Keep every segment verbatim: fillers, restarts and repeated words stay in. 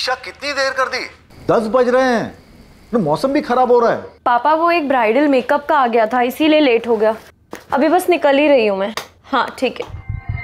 ईशा कितनी देर कर दी? दस बज रहे हैं, तो मौसम भी खराब हो रहा है। पापा वो एक ब्राइडल मेकअप का आ गया था, इसीलिए लेट हो गया। अभी बस निकल ही रही हूँ मैं। हाँ ठीक है।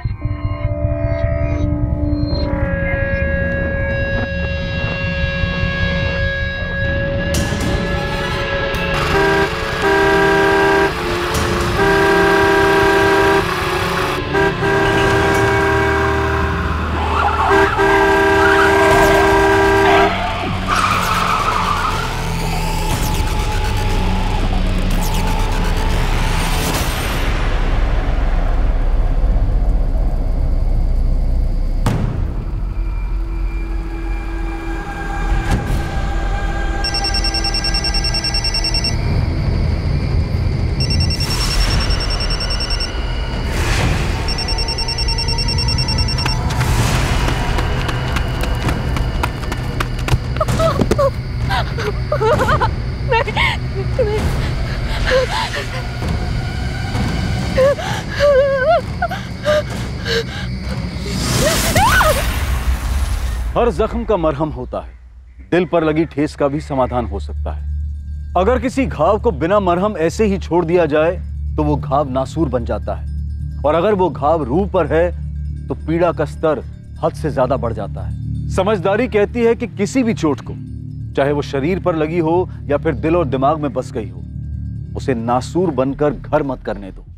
हर जख्म का मरहम होता है, दिल पर लगी ठेस का भी समाधान हो सकता है। अगर किसी घाव को बिना मरहम ऐसे ही छोड़ दिया जाए तो वो घाव नासूर बन जाता है, और अगर वो घाव रूह पर है तो पीड़ा का स्तर हद से ज्यादा बढ़ जाता है। समझदारी कहती है कि किसी भी चोट को, चाहे वो शरीर पर लगी हो या फिर दिल और दिमाग में बस गई हो, उसे नासूर बनकर घर मत करने दो।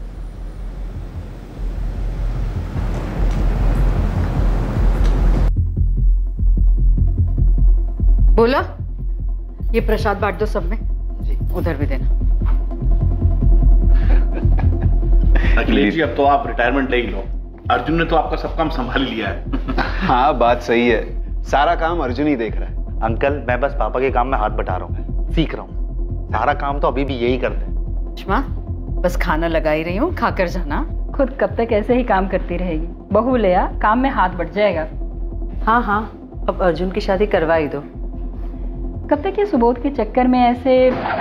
बोला, ये प्रसाद बांट दो सब में। जी। उधर भी देना। अखिलेश जी, अब तो आप रिटायरमेंट ले ही लो। अर्जुन ने तो आपका सब काम संभाल लिया है। हाँ बात सही है, सारा काम अर्जुन ही देख रहा है। अंकल, मैं बस पापा के काम में हाथ बटा रहा हूँ, सीख रहा हूँ। सारा काम तो अभी भी यही करते हैं। सुषमा, बस खाना लगा ही रही हूँ, खाकर जाना। खुद कब तक ऐसे ही काम करती रहेगी? बहू ले आ, काम में हाथ बट जाएगा। हाँ हाँ, अब अर्जुन की शादी करवा ही दो। कब तक ये सुबोध के चक्कर में ऐसे?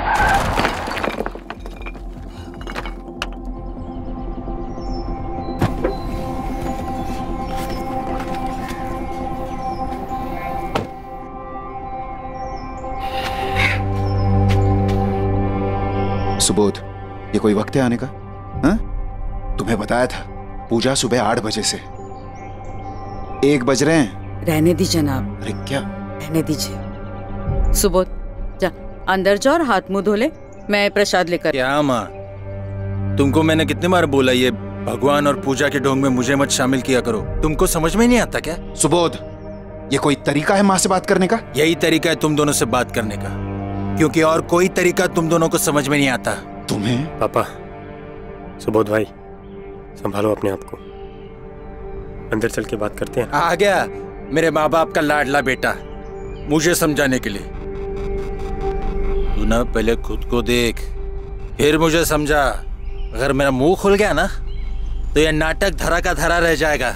सुबोध, ये कोई वक्त है आने का? हाँ? तुम्हें बताया था पूजा सुबह आठ बजे से। एक बज रहे हैं। रहने दीजिए जनाब। अरे क्या? रहने दीजिए। सुबोध, जा अंदर जाओ और हाथ मुंह धो ले, मैं प्रसाद लेकर। क्या माँ, तुमको मैंने कितनी बार बोला ये भगवान और पूजा के ढोंग में मुझे मत शामिल किया करो। तुमको समझ में नहीं आता क्या? सुबोध, ये कोई तरीका है माँ से बात करने का? यही तरीका है तुम दोनों से बात करने का, क्योंकि और कोई तरीका तुम दोनों को समझ में नहीं आता। तुम्हें? पापा, सुबोध भाई, संभालो अपने आप को। अंदर चल के बात करते हैं। आ गया मेरे माँ बाप का लाडला बेटा मुझे समझाने के लिए। तू ना पहले खुद को देख, फिर मुझे समझा। अगर मेरा मुंह खुल गया ना तो यह नाटक धरा का धरा रह जाएगा।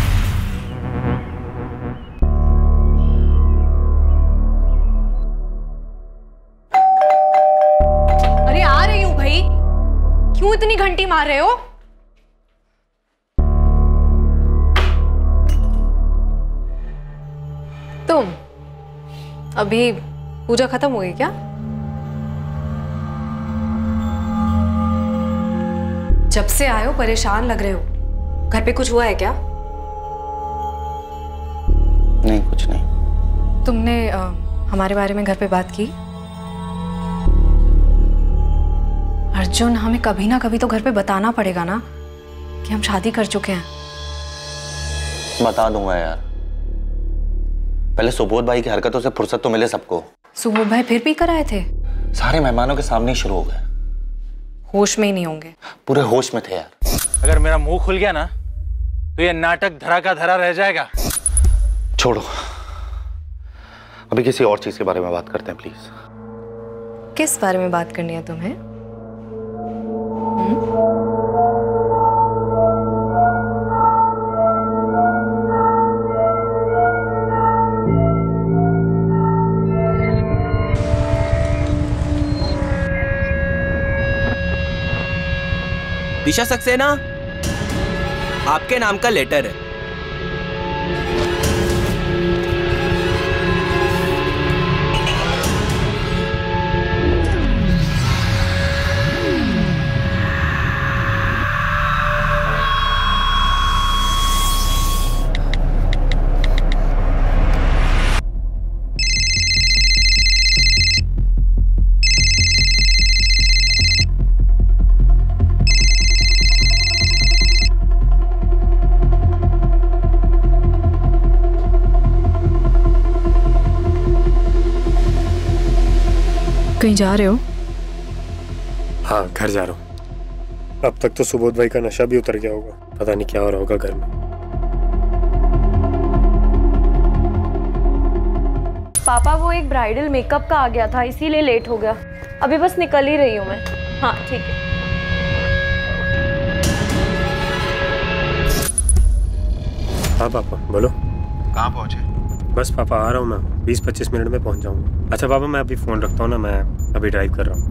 अरे आ रही हूँ भाई, क्यों इतनी घंटी मार रहे हो? तुम अभी पूजा खत्म हो गई क्या? जब से आए हो परेशान लग रहे हो। घर पे कुछ हुआ है क्या? नहीं, कुछ नहीं। तुमने आ, हमारे बारे में घर पे बात की? अर्जुन, हमें कभी ना कभी तो घर पे बताना पड़ेगा ना कि हम शादी कर चुके हैं। बता दूंगा यार, पहले सुबोध भाई की हरकतों से फुर्सत तो मिले सबको। सुबोध भाई फिर पी कर आए थे? सारे मेहमानों के सामने ही शुरू हो गए। होश में ही नहीं होंगे। पूरे होश में थे यार। अगर मेरा मुंह खुल गया ना तो यह नाटक धरा का धरा रह जाएगा। छोड़ो, अभी किसी और चीज के बारे में बात करते हैं प्लीज। किस बारे में बात करनी है तुम्हें? दिशा सक्सेना, आपके नाम का लेटर है। कहीं जा रहे हो? हाँ, घर जा रहा हूँ। अब तक तो सुबोध भाई का नशा भी उतर गया होगा, पता नहीं क्या हो रहा होगा घर में। पापा वो एक ब्राइडल मेकअप का आ गया था, इसीलिए लेट हो गया। अभी बस निकल ही रही हूँ मैं। हाँ ठीक है। हाँ पापा बोलो। कहाँ पहुँचे? बस पापा आ रहा हूँ मैं, बीस पच्चीस मिनट में पहुँच जाऊँगा। अच्छा पापा मैं अभी फ़ोन रखता हूँ ना, मैं अभी ड्राइव कर रहा हूँ।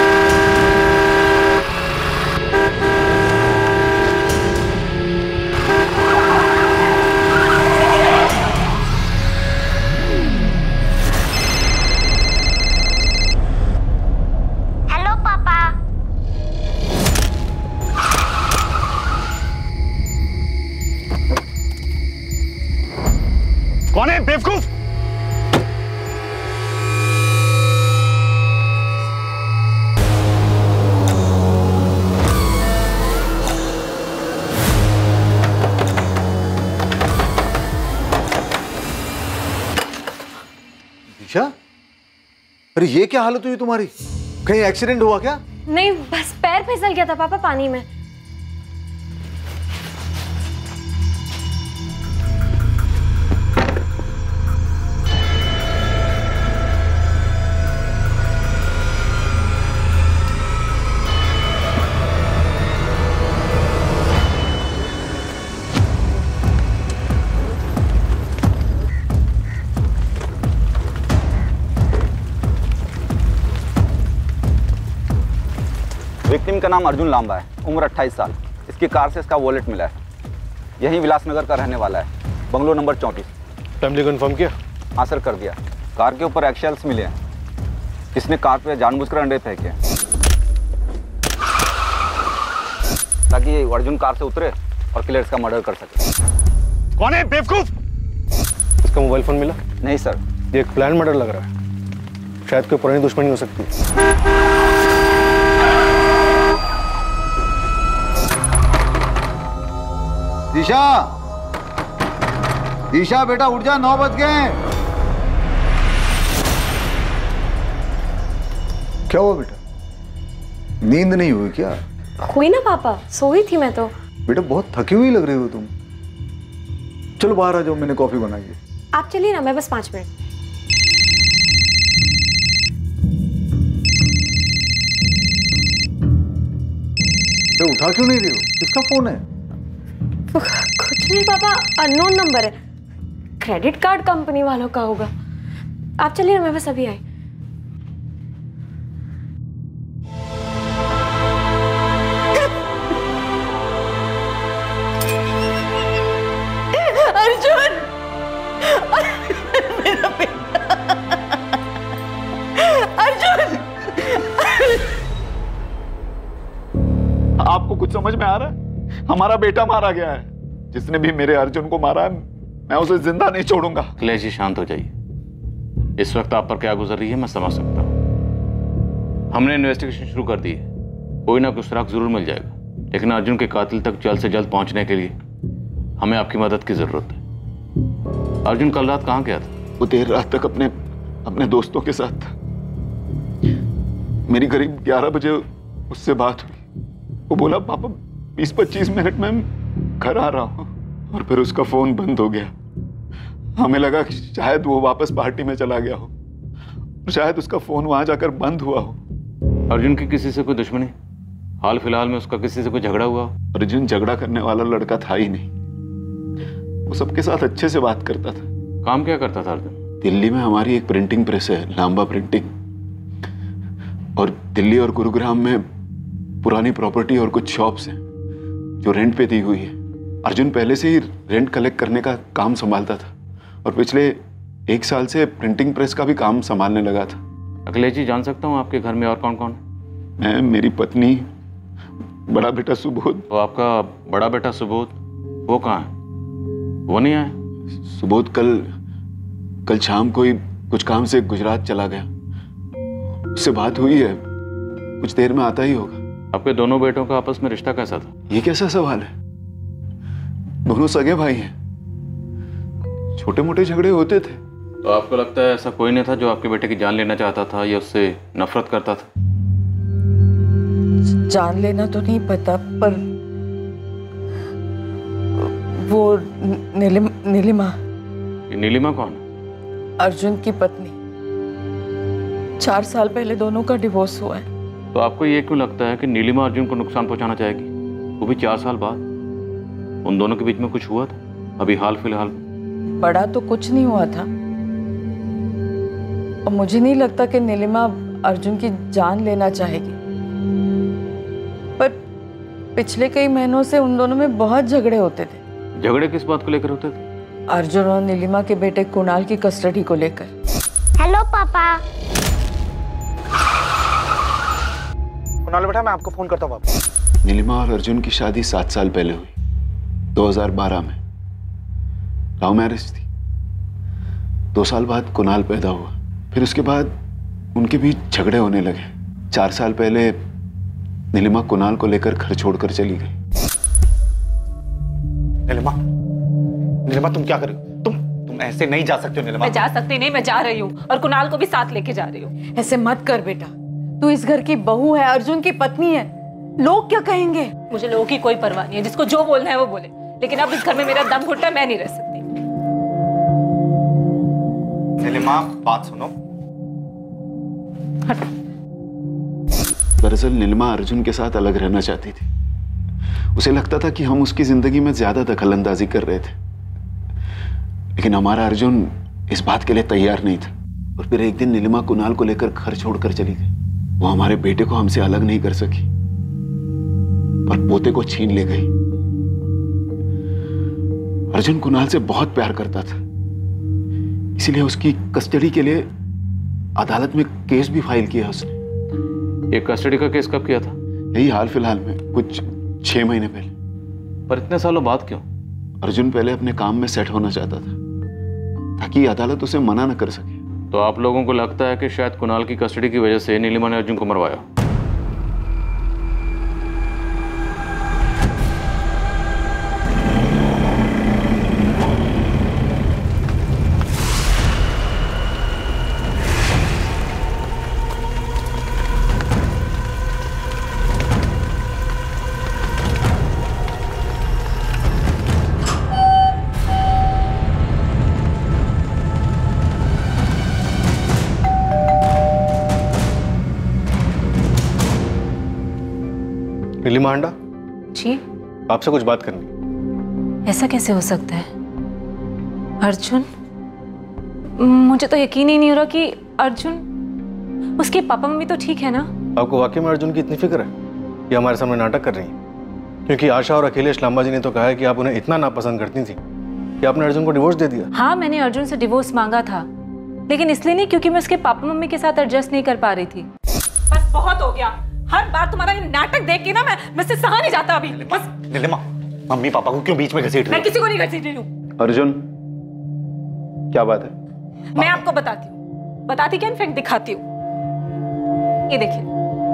हेलो पापा। कौन है बेवकूफ? दिशा, अरे ये क्या हालत हुई तुम्हारी? कहीं एक्सीडेंट हुआ क्या? नहीं, बस पैर फिसल गया था पापा पानी में। विक्टिम का नाम अर्जुन लांबा है, उम्र अट्ठाईस साल। इसकी कार से इसका वॉलेट मिला है। यही विलासनगर का रहने वाला है, बंगलो नंबर चौंतीस। फैमिली कंफर्म किया? हाँ सर, कर दिया। कार के ऊपर एक्शेल्स मिले हैं। इसने कार पे जानबूझकर अंडे फेंके ताकि ये अर्जुन कार से उतरे और किलर्स का मर्डर कर सके। कौन है बेवकूफ? इसका मोबाइल फोन मिला? नहीं सर। ये एक प्लान मर्डर लग रहा है, शायद कोई पुरानी दुश्मनी हो सकती है। दिशा, दिशा बेटा उठ जा, नौ बज गए। क्या हुआ बेटा? नींद नहीं हुई क्या? हुई ना पापा, सोई थी मैं तो। बेटा बहुत थकी हुई लग रही हो तुम। चलो बाहर आ जाओ, मैंने कॉफी बनाई है। आप चलिए ना, मैं बस पांच मिनट। तो उठा क्यों नहीं रही हो? किसका फोन है? कुछ नहीं पापा, अननोन नंबर है। क्रेडिट कार्ड कंपनी वालों का होगा। आप चलिए ना, मैं बस अभी आई। अर्जुन, मेरा बेटा अर्जुन। आपको कुछ समझ में आ रहा है? हमारा बेटा मारा गया है। जिसने भी मेरे अर्जुन को मारा है, मैं उसे जिंदा नहीं छोड़ूंगा। अखिलेश जी शांत हो जाइए। इस वक्त आप पर क्या गुजर रही है मैं समझ सकता हूं। हमने इन्वेस्टिगेशन शुरू कर दी है, कोई ना कोई सुराग जरूर मिल जाएगा। लेकिन अर्जुन के कातिल तक जल्द से जल्द पहुंचने के लिए हमें आपकी मदद की जरूरत है। अर्जुन कल रात कहाँ गया था? वो देर रात तक अपने अपने दोस्तों के साथ था। मेरी करीब ग्यारह बजे उससे बात हुई। वो बोला पापा बीस पच्चीस मिनट में घर आ रहा हूं, और फिर उसका फोन बंद हो गया। हमें लगा कि शायद वो वापस पार्टी में चला गया हो, शायद उसका फोन वहां जाकर बंद हुआ हो। अर्जुन की किसी से कोई दुश्मनी? हाल फिलहाल में उसका किसी से कोई झगड़ा हुआ? अर्जुन झगड़ा करने वाला लड़का था ही नहीं। वो सबके साथ अच्छे से बात करता था। काम क्या करता था अर्जुन? दिल्ली में हमारी एक प्रिंटिंग प्रेस है, लांबा प्रिंटिंग, और दिल्ली और गुरुग्राम में पुरानी प्रॉपर्टी और कुछ शॉप्स हैं जो रेंट पे दी हुई है। अर्जुन पहले से ही रेंट कलेक्ट करने का काम संभालता था, और पिछले एक साल से प्रिंटिंग प्रेस का भी काम संभालने लगा था। अखिलेश जी, जान सकता हूँ आपके घर में और कौन कौन? मैं, मेरी पत्नी, बड़ा बेटा सुबोध। तो आपका बड़ा बेटा सुबोध, वो कहाँ है? वो नहीं आया? सुबोध कल कल शाम को ही कुछ काम से गुजरात चला गया। उससे बात हुई है, कुछ देर में आता ही होगा। आपके दोनों बेटों का आपस में रिश्ता कैसा था? ये कैसा सवाल है? दोनों सगे भाई हैं। छोटे मोटे झगड़े होते थे, तो आपको लगता है ऐसा कोई नहीं था जो आपके बेटे की जान लेना चाहता था या उससे नफरत करता था? जान लेना तो नहीं पता, पर वो नीलिम, नीलिमा। ये नीलिमा कौन? अर्जुन की पत्नी। चार साल पहले दोनों का डिवोर्स हुआ है। तो आपको ये क्यों लगता है कि नीलिमा अर्जुन को नुकसान पहुंचाना चाहेगी, वो भी चार साल बाद? उन दोनों के बीच में कुछ हुआ था अभी हाल फिलहाल? बड़ा तो कुछ नहीं हुआ था, और मुझे नहीं लगता कि नीलिमा अर्जुन की जान लेना चाहेगी। पर पिछले कई महीनों से उन दोनों में बहुत झगड़े होते थे। झगड़े किस बात को लेकर होते थे? अर्जुन और नीलिमा के बेटे कुणाल की कस्टडी को लेकर। हेलो पापा। कुणाल बेटा, मैं आपको फोन करता हूँ वापस। नीलिमा और अर्जुन की शादी सात साल पहले हुई, दो हज़ार बारह में। लव मैरिज थी। दो साल बाद कुणाल पैदा हुआ, फिर उसके बाद उनके बीच झगड़े होने लगे। चार साल पहले नीलिमा कुणाल को लेकर घर छोड़कर चली गई। नीलिमा, नीलिमा तुम क्या कर रही हो? तुम तुम ऐसे नहीं जा सकते हो नीलिमा। मैं जा सकती नहीं, मैं जा रही हूँ और कुणाल को भी साथ लेके जा रही हूँ। ऐसे मत कर बेटा, तू इस घर की बहू है, अर्जुन की पत्नी है। लोग क्या कहेंगे? मुझे लोगों की कोई परवाह नहीं है, जिसको जो बोलना है वो बोले, लेकिन अब इस घर में मेरा दम घुटता है, मैं नहीं रह सकती। नीलिमा बात सुनो। दरअसल नीलिमा अर्जुन के साथ अलग रहना चाहती थी। उसे लगता था कि हम उसकी जिंदगी में ज्यादा दखल अंदाजी कर रहे थे, लेकिन हमारा अर्जुन इस बात के लिए तैयार नहीं था। और फिर एक दिन नीलिमा कुणाल को लेकर घर छोड़कर चली गई। वो हमारे बेटे को हमसे अलग नहीं कर सकी, पर पोते को छीन ले गई। अर्जुन कुणाल से बहुत प्यार करता था, इसीलिए उसकी कस्टडी के लिए अदालत में केस भी फाइल किया उसने। ये कस्टडी का केस कब किया था? यही हाल फिलहाल में, कुछ छह महीने पहले। पर इतने सालों बाद क्यों? अर्जुन पहले अपने काम में सेट होना चाहता था, ताकि अदालत उसे मना न कर सके। तो आप लोगों को लगता है कि शायद कुणाल की कस्टडी की वजह से नीलिमा ने अर्जुन को मरवाया? नीलिमा आंडा जी, आपसे कुछ बात करनी। ऐसा कैसे हो सकता है अर्जुन? मुझे तो यकीन ही नहीं हो रहा कि अर्जुन, उसके पापा मम्मी तो ठीक है ना? आपको वाकई में अर्जुन की इतनी फिक्र है कि हमारे सामने नाटक कर रही हैं? क्योंकि आशा और अखिलेश लांबा जी ने तो कहा है कि आप उन्हें इतना नापसंद करती थी कि आपने अर्जुन को डिवोर्स दे दिया। हाँ, मैंने अर्जुन से डिवोर्स मांगा था, लेकिन इसलिए नहीं क्योंकि मैं उसके पापा मम्मी के साथ एडजस्ट नहीं कर पा रही थी। बस बहुत हो गया, हर बार तुम्हारा ये नाटक देख के ना मैं मुझसे सहा नहीं जाता अभी। बस नीलिमा, मम्मी पापा को क्यों बीच में घसीट रही हो? मैं किसी को नहीं घसीट रही हूँ। अर्जुन, क्या बात है? मैं आपको बताती हूँ, बताती क्या, इनफैक्ट दिखाती हूँ। ये देखिए,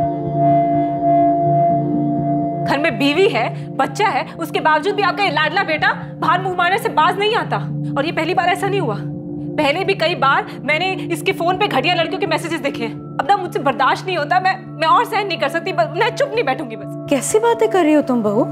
घर में बीवी है, बच्चा है, उसके बावजूद भी आपका ये लाडला बेटा बाहर मुंह मारने से बाज नहीं आता। और ये पहली बार ऐसा नहीं हुआ, पहले भी कई बार मैंने इसके फोन पे घटिया लड़कियों के मैसेजेस देखे। अब ना मुझसे बर्दाश्त नहीं होता, मैं मैं और सहन नहीं कर सकती, मैं चुप नहीं बैठूंगी बस। कैसी बातें कर रही हो तुम बहू?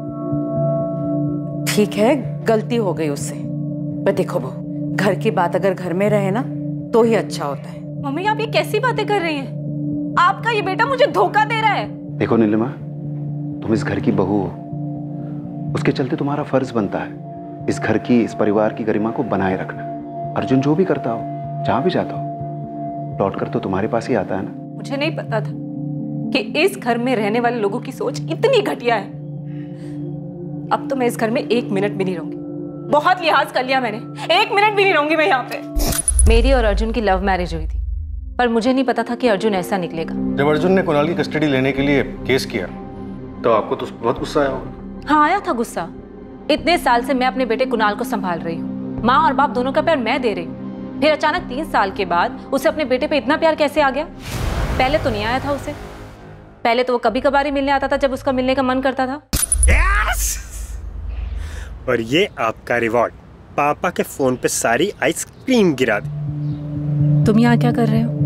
ठीक है, गलती हो गई उससे, पर देखो बहू, घर की बात अगर घर में रहे ना तो ही अच्छा होता है। मम्मी, आप ये कैसी बातें कर रही हैं? आपका ये बेटा मुझे धोखा दे रहा है। देखो नीलिमा, तुम इस घर की बहू हो, उसके चलते तुम्हारा फर्ज बनता है इस घर की, इस परिवार की गरिमा को बनाए रखना। अर्जुन जो भी करता हो, जहां भी जाता हो, लौट कर तो तुम्हारे पास ही आता है ना। मुझे नहीं पता था कि इस घर में रहने वाले लोगों की सोच इतनी घटिया है। अब तो मैं इस घर में एक मिनट भी नहीं रहूंगी। बहुत लिहाज कर लिया मैंने, एक मिनट भी नहीं रहूंगी मैं यहाँ पे। मेरी और अर्जुन की लव मैरिज हुई थी, पर मुझे नहीं पता था कि अर्जुन ऐसा निकलेगा। जब अर्जुन ने कुणाल की कस्टडी लेने के लिए केस किया तो आपको तो बहुत गुस्सा आया होगा। हाँ, आया था गुस्सा। इतने साल से मैं अपने बेटे कुणाल को संभाल रही हूँ, माँ और बाप दोनों का प्यार मैं दे रही हूँ, फिर अचानक तीन साल के बाद उसे अपने बेटे पे इतना प्यार कैसे आ गया? पहले तो नहीं आया था उसे, पहले तो वो कभी कभार ही मिलने आता था जब उसका मिलने का मन करता था। yes! और ये आपका रिवॉर्ड, पापा के फोन पे सारी आइसक्रीम गिरा दी। तुम यहाँ क्या कर रहे हो?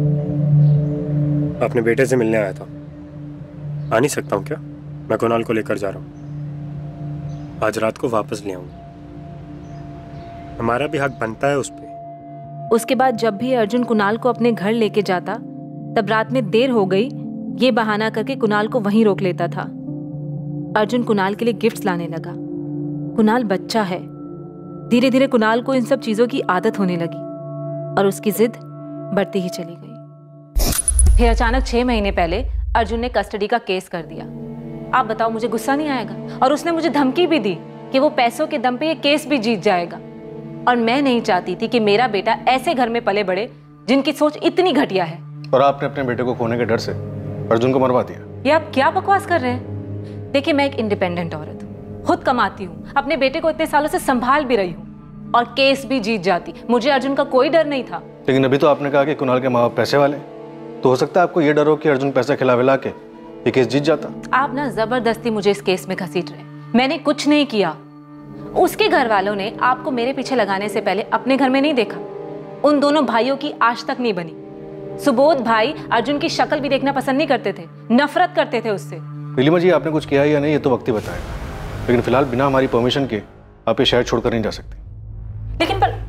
अपने बेटे से मिलने आया था। आ नहीं सकता हूँ क्या? मैं कुणाल को लेकर जा रहा हूँ। आज रात को वापस ले आऊंगा। हमारा भी हक बनता है उस पे। उसके बाद जब भी अर्जुन कुणाल को अपने घर लेके जाता, तब रात में देर हो गई ये बहाना करके कुणाल को वहीं रोक लेता था। अर्जुन कुणाल के लिए गिफ्ट्स लाने लगा। कुणाल बच्चा है। धीरे धीरे कुणाल को इन सब चीजों की आदत होने लगी और उसकी जिद बढ़ती ही चली गई। फिर अचानक छह महीने पहले अर्जुन ने कस्टडी का केस कर दिया। आप बताओ, मुझे गुस्सा नहीं आएगा? और उसने मुझे धमकी भी दी कि वो पैसों के दम पे ये केस भी जीत जाएगा। और मैं नहीं चाहती थी कि मेरा बेटा ऐसे घर में पले बड़े जिनकी सोच इतनी घटिया है। और आपने अपने बेटे को खोने के डर से अर्जुन को मरवा दिया। ये आप क्या बकवास कर रहे हैं? देखिए, मैं एक इंडिपेंडेंट औरत हूँ, खुद कमाती हूँ, अपने बेटे को इतने सालों से संभाल भी रही हूँ और केस भी जीत जाती। मुझे अर्जुन का कोई डर नहीं था। लेकिन अभी तो आपने कहा कि कुणाल के माँ बाप पैसे वाले, तो हो सकता है आपको ये डर हो कि अर्जुन पैसा खिला विला के ये केस जीत जाता। आप ना जबरदस्ती मुझे इस केस में घसीट रहे हैं। मैंने कुछ नहीं किया। उसके घर वालों ने आपको मेरे पीछे लगाने से पहले अपने घर में नहीं देखा। उन दोनों भाइयों की आज तक नहीं बनी। सुबोध भाई अर्जुन की शक्ल भी देखना पसंद नहीं करते थे, नफरत करते थे उससे। नीलिमा जी, आपने कुछ किया या नहीं ये तो वक्त ही बताएगा, लेकिन फिलहाल बिना हमारी परमिशन के आप ये शहर छोड़कर नहीं जा सकते। लेकिन पर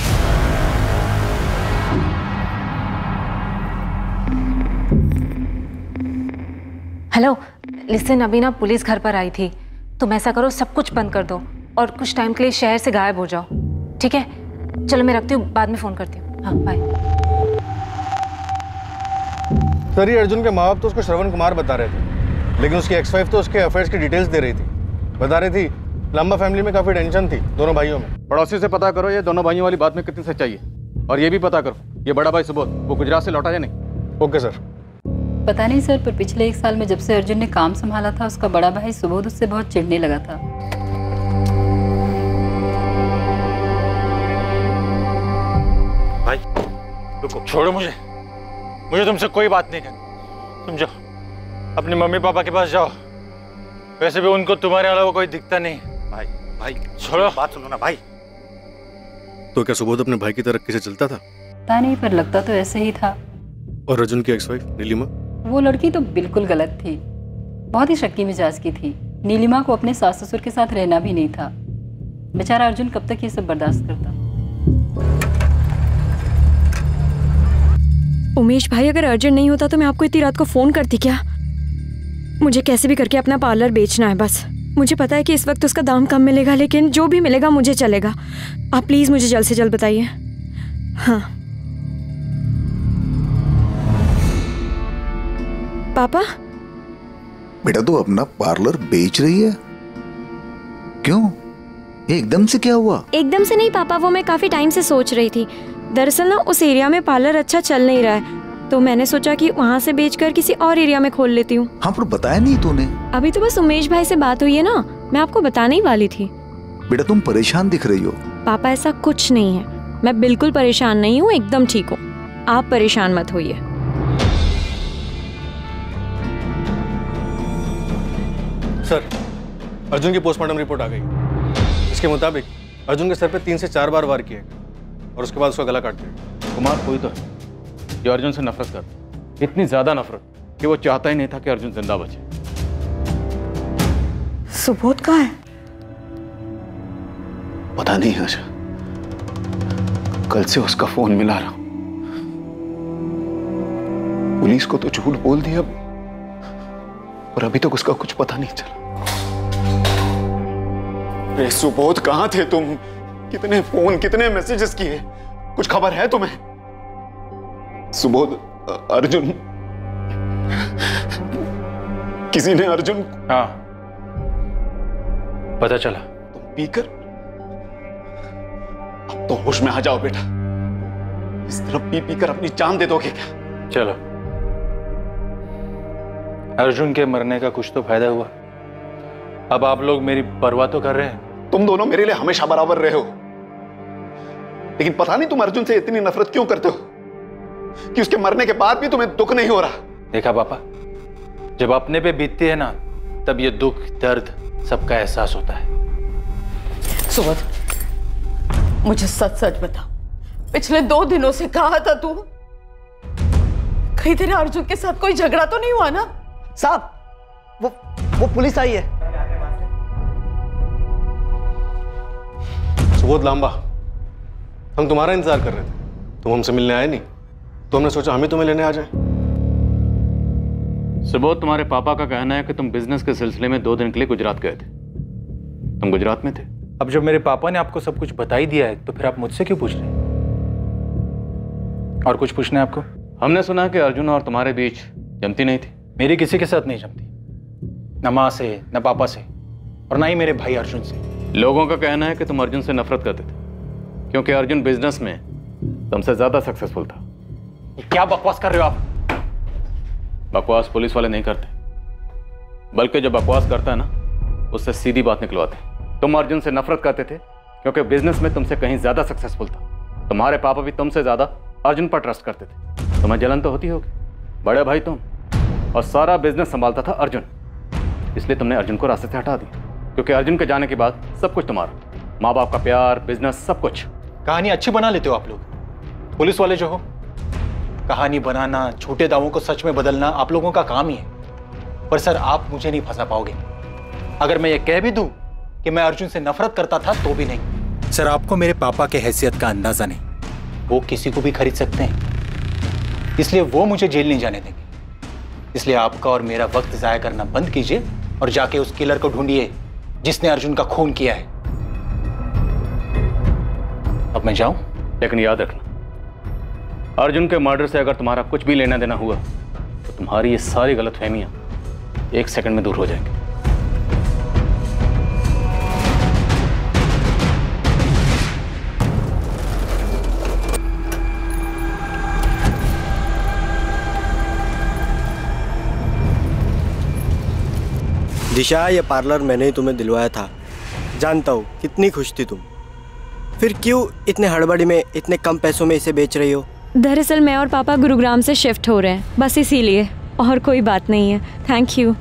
हेलो लिसन, अभी ना पुलिस घर पर आई थी। तुम ऐसा करो, सब कुछ बंद कर दो और कुछ टाइम के लिए शहर से गायब हो जाओ, ठीक है? चलो मैं रखती हूँ, बाद में फोन करती हूँ। हाँ बाय। सर, ये अर्जुन के माँ बाप तो उसको श्रवण कुमार बता रहे थे, लेकिन उसकी एक्स वाइफ तो उसके अफेयर्स की डिटेल्स दे रही थी। बता रही थी लंबा फैमिली में काफी टेंशन थी दोनों भाइयों में। पड़ोसी से पता करो ये दोनों भाइयों वाली बात में कितनी सच्चाई है, और ये भी पता करो ये बड़ा भाई सुबोध वो गुजरात से लौटा या नहीं। Okay sir. पता नहीं सर, पर पिछले एक साल में जब से अर्जुन ने काम संभाला था, उसका बड़ा भाई सुबोध उससे बहुत चिढ़ने लगा था। भाई रुको, छोड़ो मुझे, मुझे तुमसे कोई बात नहीं करनी। तुम जाओ अपनी मम्मी पापा के पास जाओ, वैसे भी उनको तुम्हारे अलावा कोई दिखता नहीं। भाई भाई छोड़ो, बात सुनो ना भाई। तो क्या सुबोध अपने भाई की तरक्की से चलता था? पता नहीं, पर लगता तो ऐसे ही था। और अर्जुन की एक्स वाइफ नीलिमा, वो लड़की तो बिल्कुल गलत थी, बहुत ही शक्की मिजाज की थी। नीलिमा को अपने सास ससुर के साथ रहना भी नहीं था। बेचारा अर्जुन कब तक ये सब बर्दाश्त करता। उमेश भाई, अगर अर्जेंट नहीं होता तो मैं आपको इतनी रात को फोन करती क्या? मुझे कैसे भी करके अपना पार्लर बेचना है बस। मुझे पता है कि इस वक्त उसका दाम कम मिलेगा, लेकिन जो भी मिलेगा मुझे चलेगा। आप प्लीज मुझे जल्द से जल्द बताइए। हाँ पापा। बेटा तू अपना पार्लर बेच रही है? क्यों, एकदम से क्या हुआ? एकदम से नहीं पापा, वो मैं काफी टाइम से सोच रही थी। दरअसल ना उस एरिया में पार्लर अच्छा चल नहीं रहा है, तो मैंने सोचा कि वहाँ से बेचकर किसी और एरिया में खोल लेती हूँ। हाँ पर बताया नहीं तूने। अभी तो बस उमेश भाई से बात हुई है ना, मैं आपको बताने ही वाली थी। बेटा तुम परेशान दिख रही हो। पापा ऐसा कुछ नहीं है, मैं बिल्कुल परेशान नहीं हूँ, एकदम ठीक हूँ। आप परेशान मत होइए। सर, अर्जुन की पोस्टमार्टम रिपोर्ट आ गई। इसके मुताबिक अर्जुन के सर पे तीन से चार बार वार किए और उसके बाद उसका गला काट दिया। कुमार कोई तो है जो अर्जुन से नफरत करता, इतनी ज्यादा नफरत कि वो चाहता ही नहीं था कि अर्जुन जिंदा बचे। सुबोध कहाँ है? पता नहीं आशा, कल से उसका फोन मिला रहा हूं। पुलिस को तो झूठ बोल दिया और अभी तक उसका कुछ पता नहीं चला। अरे सुबोध कहां थे तुम? कितने फोन कितने मैसेजेस किए, कुछ खबर है तुम्हें? सुबोध, अर्जुन, किसी ने अर्जुन? हाँ पता चला। तुम पीकर? अब तो होश में आ जाओ बेटा। इस तरह पी पी कर अपनी जान दे दोगे क्या? चलो, अर्जुन के मरने का कुछ तो फायदा हुआ। अब आप लोग मेरी परवाह तो कर रहे हैं। तुम दोनों मेरे लिए हमेशा बराबर रहे हो, लेकिन पता नहीं तुम अर्जुन से इतनी नफरत क्यों करते हो कि उसके मरने के बाद भी तुम्हें दुख नहीं हो रहा। देखा पापा, जब अपने पे बीतती है ना, तब ये दुख दर्द सबका एहसास होता है। सुबोध, मुझे सच सच बता, पिछले दो दिनों से कहा था तू, कहीं तेरे अर्जुन के साथ कोई झगड़ा तो नहीं हुआ ना? साहब, वो वो पुलिस आई है। सुबोध लांबा, हम तुम्हारा इंतजार कर रहे थे, तुम हमसे मिलने आए नहीं, तो हमने सोचा हम ही तुम्हें लेने आ जाएं। सुबोध, तुम्हारे पापा का कहना है कि तुम बिजनेस के सिलसिले में दो दिन के लिए गुजरात गए थे। तुम गुजरात में थे? अब जब मेरे पापा ने आपको सब कुछ बता ही दिया है तो फिर आप मुझसे क्यों पूछ रहे हैं? और कुछ पूछना है आपको? हमने सुना है कि अर्जुन और तुम्हारे बीच जमती नहीं थी। मेरी किसी के साथ नहीं जमती, न माँ से, न पापा से, और ना ही मेरे भाई अर्जुन से। लोगों का कहना है कि तुम अर्जुन से नफरत करते थे क्योंकि अर्जुन बिजनेस में तुमसे ज्यादा सक्सेसफुल था। क्या बकवास कर रहे हो आप? बकवास पुलिस वाले नहीं करते, बल्कि जो बकवास करता है ना, उससे सीधी बात निकलवाते। तुम अर्जुन से नफरत करते थे क्योंकि बिजनेस में तुमसे कहीं ज्यादा सक्सेसफुल था। तुम्हारे पापा भी तुमसे ज्यादा अर्जुन पर ट्रस्ट करते थे। तुम्हें जलन तो होती होगी, बड़े भाई तुम, और सारा बिजनेस संभालता था अर्जुन, इसलिए तुमने अर्जुन को रास्ते से हटा दिया। क्योंकि अर्जुन के जाने के बाद सब कुछ तुम्हारा, माँ बाप का प्यार, बिजनेस, सब कुछ। कहानी अच्छी बना लेते हो आप लोग, पुलिस वाले जो हो। कहानी बनाना, झूठे दावों को सच में बदलना आप लोगों का काम ही है। पर सर, आप मुझे नहीं फंसा पाओगे। अगर मैं ये कह भी दूं कि मैं अर्जुन से नफरत करता था तो भी नहीं। सर, आपको मेरे पापा के हैसियत का अंदाजा नहीं। वो किसी को भी खरीद सकते हैं, इसलिए वो मुझे जेल नहीं जाने देंगे। इसलिए आपका और मेरा वक्त जाया करना बंद कीजिए और जाके उस किलर को ढूंढिए जिसने अर्जुन का खून किया है। अब मैं जाऊं? लेकिन याद रखना, अर्जुन के मर्डर से अगर तुम्हारा कुछ भी लेना देना हुआ तो तुम्हारी ये सारी गलतफहमियां एक सेकंड में दूर हो जाएंगी। दिशा, ये पार्लर मैंने ही तुम्हें दिलवाया था। जानता हूँ कितनी खुश थी तुम, फिर क्यों इतने हड़बड़ी में इतने कम पैसों में इसे बेच रही हो? दरअसल मैं और पापा गुरुग्राम से शिफ्ट हो रहे हैं, बस इसीलिए, और कोई बात नहीं है। Thank you.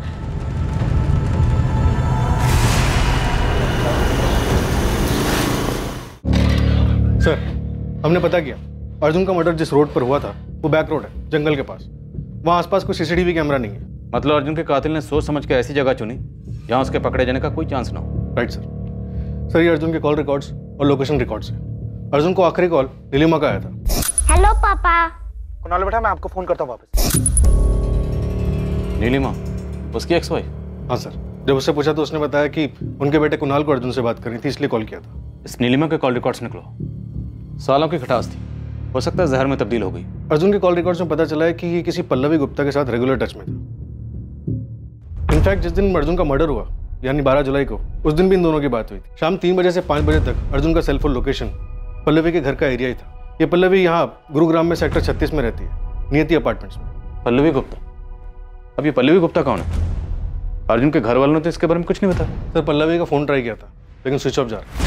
सर, हमने पता किया, अर्जुन का मर्डर जिस रोड पर हुआ था वो बैक रोड है, जंगल के पास। वहाँ आसपास कोई सीसीटीवी कैमरा नहीं है। मतलब अर्जुन के कातिल ने सोच समझ के ऐसी जगह चुनी जहाँ उसके पकड़े जाने का कोई चांस ना हो। Right sir. सर, ये अर्जुन के कॉल रिकॉर्ड्स और लोकेशन रिकॉर्ड्स हैं। अर्जुन को आखिरी कॉल नीलिमा का आया था। हेलो पापा। कुणाल बेटा, मैं आपको फोन करता हूँ वापस। नीलिमा, उसकी एक्स वाइफ? हाँ सर, जब उससे पूछा तो उसने बताया कि उनके बेटे कुणाल को अर्जुन से बात करनी थी, इसलिए कॉल किया था। इस नीलिमा के कॉल रिकॉर्ड्स निकलो। सालों की खटास थी, हो सकता है जहर में तब्दील हो गई। अर्जुन के कॉल रिकॉर्ड्स में पता चला है कि ये किसी पल्लवी गुप्ता के साथ रेगुलर टच में था। इनफैक्ट जिस दिन अर्जुन का मर्डर हुआ, यानी बारह जुलाई को, उस दिन भी इन दोनों की बात हुई थी। शाम तीन बजे से पाँच बजे तक अर्जुन का सेलफोन लोकेशन पल्लवी के घर का एरिया ही था। ये पल्लवी यहाँ गुरुग्राम में सेक्टर छत्तीस में रहती है, नियति अपार्टमेंट्स में। पल्लवी गुप्ता? अब ये पल्लवी गुप्ता कौन है? अर्जुन के घर वालों ने तो इसके बारे में कुछ नहीं बताया। सर, पल्लवी का फोन ट्राई किया था लेकिन स्विच ऑफ जा रहा।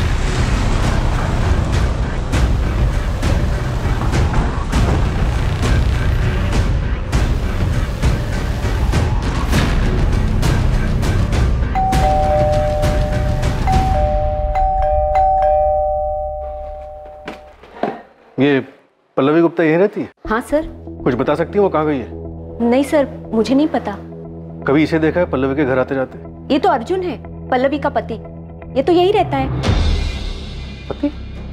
ये पल्लवी गुप्ता यहीं रहती है? हाँ सर। कुछ बता सकती है वो कहाँ गई है? नहीं सर, मुझे नहीं पता। कभी इसे देखा है पल्लवी के घर आते जाते? ये तो अर्जुन है, पल्लवी का पति। ये तो यही रहता है। पति?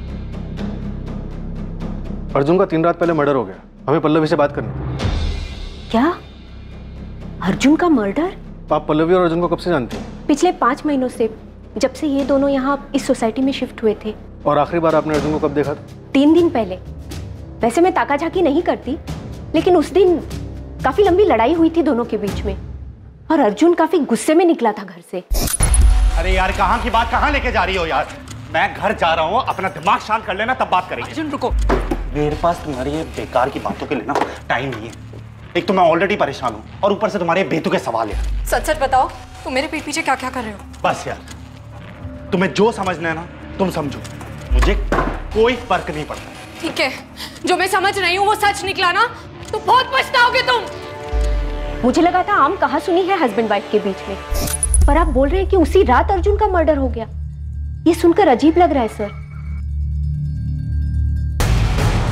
अर्जुन का तीन रात पहले मर्डर हो गया, हमें पल्लवी से बात करनी थी। क्या? अर्जुन का मर्डर? आप पल्लवी और अर्जुन को कब से जानती हैं? पिछले पाँच महीनों से, जब से ये दोनों यहाँ इस सोसाइटी में शिफ्ट हुए थे। और आखिरी बार आपने अर्जुन को कब देखा था? तीन दिन पहले। वैसे मैं ताका झाकी नहीं करती, लेकिन उस दिन काफी लंबी लड़ाई हुई थी दोनों के बीच में, और अर्जुन काफी गुस्से में निकला था घर से। अरे यार, कहाँ की बात कहाँ लेके जा रही हो यार? मैं घर जा रहा हूँ, अपना दिमाग शांत कर लेना, तब बात करेंगे। अर्जुन रुको। मेरे पास तुम्हारी ये बेकार की बातों के लिए ना टाइम नहीं है। एक तो मैं ऑलरेडी परेशान हूँ और ऊपर से तुम्हारे बेतुके सवाल है। सच सच बताओ, तुम मेरे पीठ पीछे क्या क्या कर रहे हो? बस यार, तुम्हें जो समझना है ना तुम समझो, मुझे कोई फर्क नहीं पड़ता। ठीक है, जो मैं समझ रही हूँ वो सच निकला ना तो बहुत पछताओगे तुम। मुझे लगा था आम कहा सुनी है हस्बैंड वाइफ के बीच में, पर आप बोल रहे हैं कि उसी रात अर्जुन का मर्डर हो गया। ये सुनकर अजीब लग रहा है सर।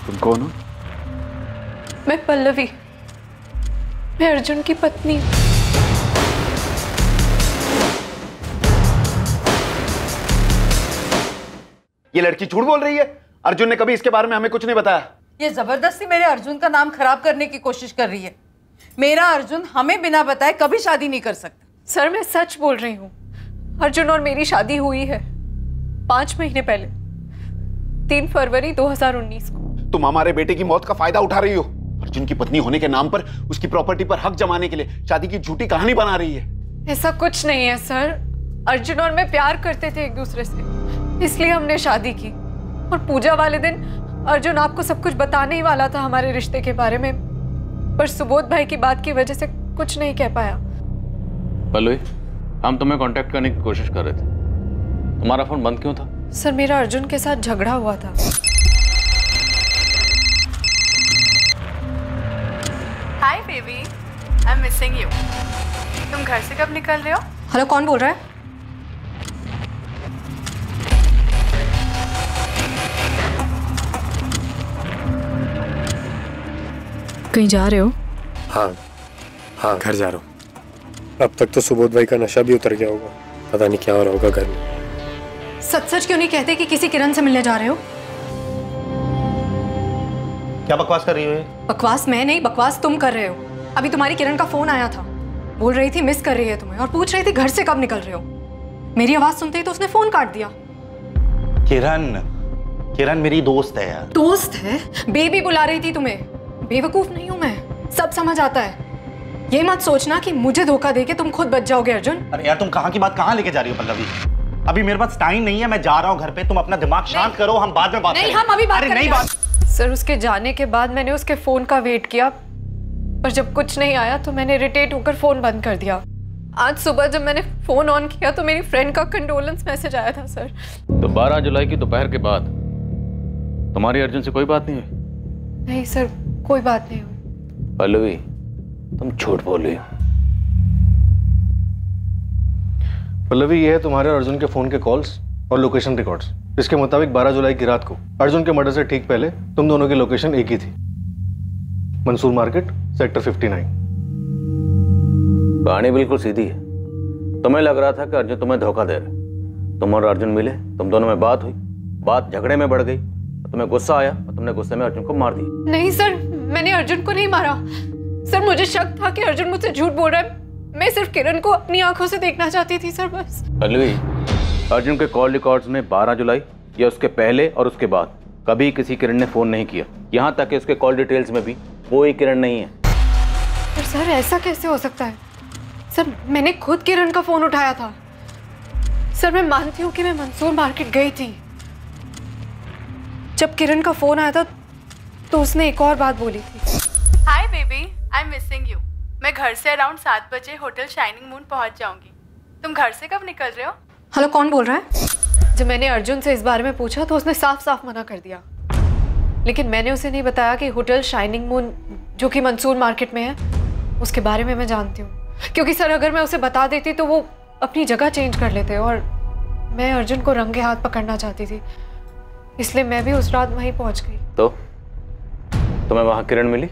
तुम कौन हो? मैं पल्लवी, मैं अर्जुन की पत्नी। ये लड़की झूठ बोल रही है। अर्जुन ने कभी इसके बारे में हमें कुछ नहीं बताया। ये जबरदस्ती मेरे अर्जुन का नाम खराब करने की कोशिश कर रही है। मेरा अर्जुन हमें बिना बताए कभी शादी नहीं कर सकता। सर मैं सच बोल रही हूँ, अर्जुन और मेरी शादी हुई है पांच महीने पहले, तीन फरवरी दो हज़ार उन्नीस को। तुम हमारे बेटे की मौत का फायदा उठा रही हो। अर्जुन की पत्नी होने के नाम पर उसकी प्रॉपर्टी पर हक जमाने के लिए शादी की झूठी कहानी बना रही है। ऐसा कुछ नहीं है सर, अर्जुन और मैं प्यार करते थे एक दूसरे से, इसलिए हमने शादी की। और पूजा वाले दिन अर्जुन आपको सब कुछ बताने ही वाला था हमारे रिश्ते के बारे में, पर सुबोध भाई की बात की वजह से कुछ नहीं कह पाया। पल्लवी, हम तुम्हें कांटेक्ट करने की कोशिश कर रहे थे, तुम्हारा फोन बंद क्यों था? सर मेरा अर्जुन के साथ झगड़ा हुआ था। Hi baby, I am missing you. तुम घर से कब निकल रहे हो? हेलो, कौन बोल रहा है? कहीं जा रहे हो? हाँ हाँ, घर जा रहा हूँ। अब तक तो सुबोध भाई का नशा भी उतर गया होगा, पता नहीं क्या हो रहा होगा घर में। सच सच क्यों नहीं कहते कि किसी किरण से मिलने जा रहे हो? क्या बकवास कर रही हो? बकवास मैं नहीं, बकवास तुम कर रहे हो। अभी तुम्हारी किरण का फोन आया था, बोल रही थी मिस कर रही है तुम्हें और पूछ रही थी घर से कब निकल रहे हो। मेरी आवाज सुनते ही तो उसने फोन काट दिया। किरण किरण मेरी दोस्त है यार। दोस्त है? बेबी बुला रही थी तुम्हें। बेवकूफ नहीं हूं मैं, सब समझ आता है। ये मत सोचना कि मुझे धोखा देके तुम खुद बच जाओगे अर्जुन। अरे यार तुम कहाँ की बात कहाँ लेके जा रही हो पल्लवी? अभी मेरे पास टाइम नहीं है, मैं जा रहा हूँ घर पे। तुम अपना दिमाग शांत करो, हम बाद में बात नहीं, करेंगे। हम अभी बात अरे करेंगे। नहीं बात। सर उसके जाने के बाद मैंने उसके फोन का वेट किया, पर जब कुछ नहीं आया तो मैंने इरिटेट होकर फोन बंद कर दिया। आज सुबह जब मैंने फोन ऑन किया तो मेरी फ्रेंड का कंडोलेंस मैसेज आया था सर। तो बारह जुलाई की दोपहर के बाद तुम्हारी अर्जुन से कोई बात नहीं हुई? नहीं सर, कोई बात नहीं हुई। पल्लवी, तुम झूठ बोल रही हो। पल्लवी, ये है तुम्हारे और अर्जुन के फोन के कॉल्स और लोकेशन रिकॉर्ड्स। इसके मुताबिक बारह जुलाई की रात को अर्जुन के मर्डर से ठीक पहले तुम दोनों की लोकेशन एक ही थी, मंसूर मार्केट, सेक्टर उनसठ। कहानी बिल्कुल सीधी है। तुम्हें लग रहा था कि अर्जुन तुम्हें धोखा दे रहा। तुम और अर्जुन मिले, तुम दोनों में बात हुई, बात झगड़े में बढ़ गई, तुम्हें गुस्सा आया और तुमने गुस्से में अर्जुन को मार दिया। नहीं सर, मैंने अर्जुन को नहीं मारा सर। मुझे शक था कि अर्जुन मुझसे झूठ बोल रहा है। मैं सिर्फ किरण को अपनी आंखों से देखना चाहती थी सर, बस। पल्लवी, अर्जुन के कॉल रिकॉर्ड्स में बारह जुलाई या उसके पहले और उसके बाद कभी किसी किरण ने फोन नहीं किया। यहाँ तक कि उसके कॉल डिटेल्स में भी कोई किरण नहीं है। पर सर ऐसा कैसे हो सकता है? सर मैंने खुद किरण का फोन उठाया था। सर मैं मानती हूँ कि मैं मंसूर मार्केट गई थी। जब किरण का फोन आया था तो उसने एक और बात बोली थी। Hi baby, I am missing you. मैं घर से अराउंड सात बजे होटल शाइनिंग मून पहुंच जाऊंगी। तुम घर से कब निकल रहे हो? हेलो, कौन बोल रहा है? जब मैंने अर्जुन से इस बारे में पूछा तो उसने साफ साफ मना कर दिया, लेकिन मैंने उसे नहीं बताया कि होटल शाइनिंग मून जो कि मंसूर मार्केट में है उसके बारे में मैं जानती हूँ। क्योंकि सर अगर मैं उसे बता देती तो वो अपनी जगह चेंज कर लेते और मैं अर्जुन को रंगे हाथ पकड़ना चाहती थी, इसलिए मैं भी उस रात वहीं पहुंच गई। तो तुम्हें वहां किरण मिली?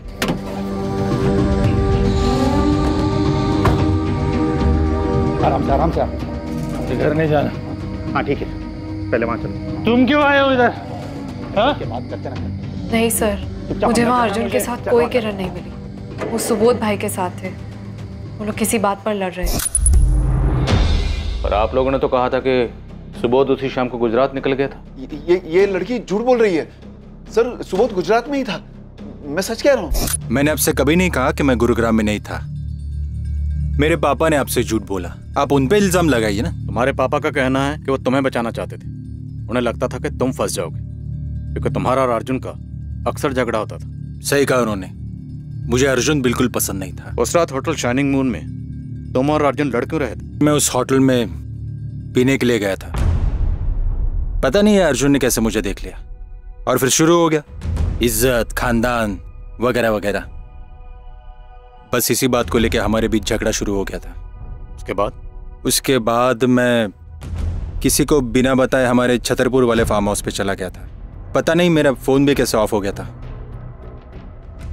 आराम से आराम से मुझे घर नहीं जाना। हाँ ठीक है, पहले वहां चलो। तुम क्यों आए हो इधर? हाँ? बात करते ना। नहीं सर, मुझे वहाँ अर्जुन के साथ कोई किरण नहीं मिली। वो सुबोध भाई के साथ थे, वो लोग किसी बात पर लड़ रहे थे। पर आप लोगों ने तो कहा था कि सुबोध उसी शाम को गुजरात निकल गया था। ये ये लड़की झूठ बोल रही है सर। सुबोध गुजरात में ही था, मैं सच कह रहा हूँ। मैंने आपसे कभी नहीं कहा कि मैं गुरुग्राम में नहीं था। मेरे पापा ने आपसे झूठ बोला, आप उन पे इल्जाम लगाइए ना। तुम्हारे पापा का कहना है कि वो तुम्हें बचाना चाहते थे। उन्हें लगता था कि तुम फंस जाओगे, क्योंकि तुम्हारा और अर्जुन का अक्सर झगड़ा होता था। सही कहा उन्होंने, मुझे अर्जुन बिल्कुल पसंद नहीं था। उस रात होटल शाइनिंग मून में तुम और अर्जुन लड़ क्यों रहे थे? मैं उस होटल में पीने के लिए गया था। पता नहीं है अर्जुन ने कैसे मुझे देख लिया और फिर शुरू हो गया इज्जत, खानदान वगैरह वगैरह। बस इसी बात को लेकर हमारे बीच झगड़ा शुरू हो गया था। उसके बाद उसके बाद मैं किसी को बिना बताए हमारे छतरपुर वाले फार्म हाउस पे चला गया था। पता नहीं मेरा फोन भी कैसे ऑफ हो गया था।